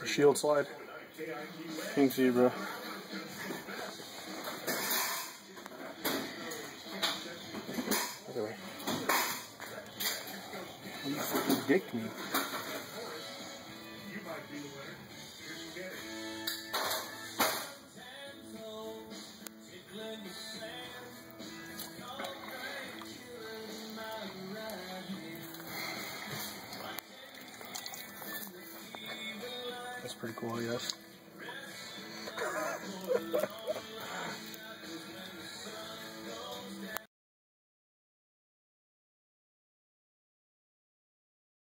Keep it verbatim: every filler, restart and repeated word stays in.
shield slide. Pink zebra. Look at me. You fucking dicked me. That's pretty cool, I guess.